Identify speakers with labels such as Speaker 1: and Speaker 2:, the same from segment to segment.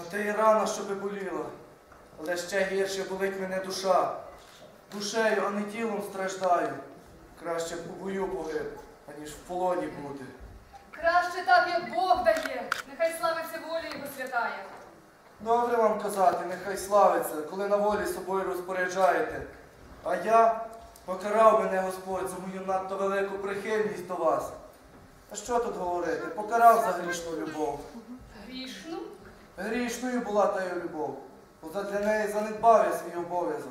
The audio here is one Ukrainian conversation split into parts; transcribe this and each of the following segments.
Speaker 1: те й рана, щоби боліла. Але ще гірше болить мене душа. Душею, а не тілом страждаю. Краще б у бою погиб, аніж в полоні бути.
Speaker 2: Краще так, як Бог дає. Нехай славиться воля його святає.
Speaker 1: Добре вам казати, нехай славиться, коли на волі собою розпоряджаєте. А я покарав мене Господь за мою надто велику прихильність до вас. А що тут говорити? Покарав за грішну любов.
Speaker 2: Грішну?
Speaker 1: Грішною була та й любов, бо задля неї занедбав я свій обов'язок.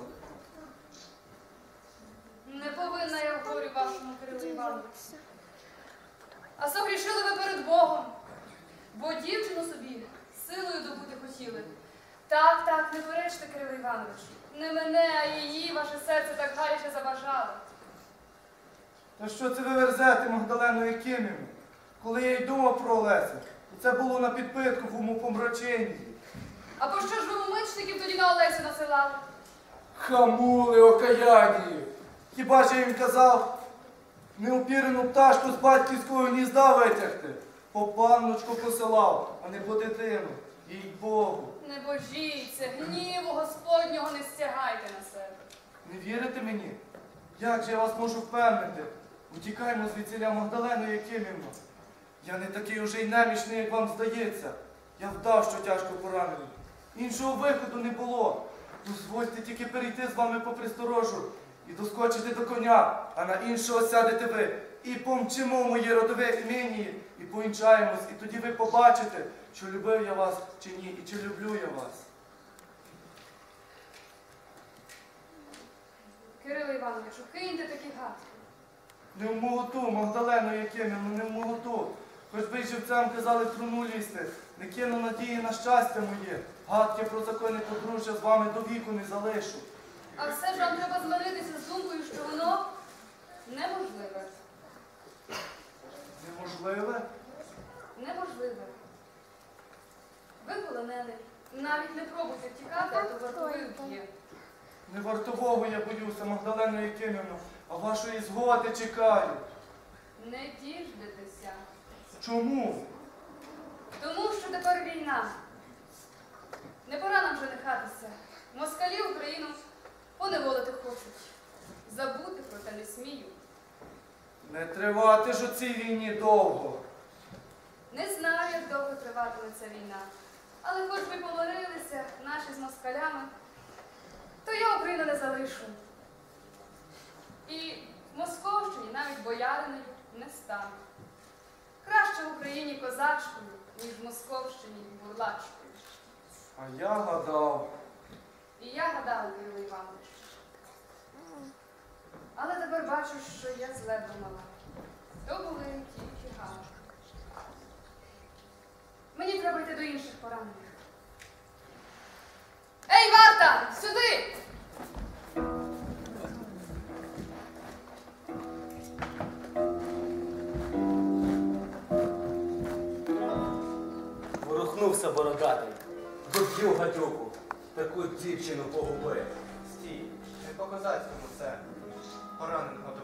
Speaker 2: Не повинна я в горі вашому, Кирило Івановичу. А согрішили ви перед Богом, бо дівчину собі силою добути хотіли. Так, так, не перечте, Кирило Іванович. Не мене, а її ваше серце так гаряче забажало.
Speaker 1: Та що це ви верзете, Магдалену Якимівну? Коли я й думав про Олеся, то це було на підпитку в умопомраченні.
Speaker 2: А по що ж ви мумичників тоді на Олесю насилали?
Speaker 1: Хамули окаянні! Хіба ж я їм казав неупірену пташку з батьківського гнізда витягти? По панночку посилав, а не по дитину. Їй Богу.
Speaker 2: Не божіться, гніву Господнього не стягайте на себе.
Speaker 1: Не вірите мені? Як же я вас можу впевнити? Утікаймо звідсіля, Магдалено Якимівно. Я не такий уже й немічний, як вам здається. Я вдав, що тяжко поранений. Іншого виходу не було. Дозвольте тільки перейти з вами попри сторожу і доскочити до коня, а на іншого сядете ви. І помчимо в моє родове імені, і повінчаємось, і тоді ви побачите, чи любив я вас, чи ні, і чи люблю я вас.
Speaker 2: Кирило Івановичу, киньте такі гадки.
Speaker 1: Не в моготу, Магдалено Якимівну, не в моготу. Хоч би й живцем казали в труну лізти, не кину надії на щастя моє. Гадки про закони подружжя з вами до віку не залишу.
Speaker 2: А все ж вам треба змиритися з думкою, що воно неможливе.
Speaker 1: Неможливе?
Speaker 2: Неможливе. Ви полонений. Навіть не пробуйте втікати, а то вартовий вб'є.
Speaker 1: Не вартового я боюся, Магдалено Якимівну, а вашої згоди чекаю.
Speaker 2: Не діждетеся.
Speaker 1: Чому?
Speaker 2: Тому що тепер війна. Не пора нам женихатися. Москалі Україну поневолити хочуть. Забути про те не смію.
Speaker 1: Не тривати ж у цій війні довго.
Speaker 2: Не знаю, як довго триватиме ця війна. Але хоч би помирилися наші з москалями, то я Україну не залишу. І в Московщині навіть бояриною не стану. Краще в Україні козачкою, ніж в Московщині бурлачкою.
Speaker 1: А я гадав.
Speaker 2: І я гадала, Кирило Іванович. Але тепер бачу, що я зле думала. То були тільки гадки. Мені треба йти до інших поранених. Ей, варта! Сюди!
Speaker 3: Ворухнувся бородатий. Доб'ю гадюку. Таку дівчину погубив.
Speaker 4: Стій, не по козацькому це. Пораненого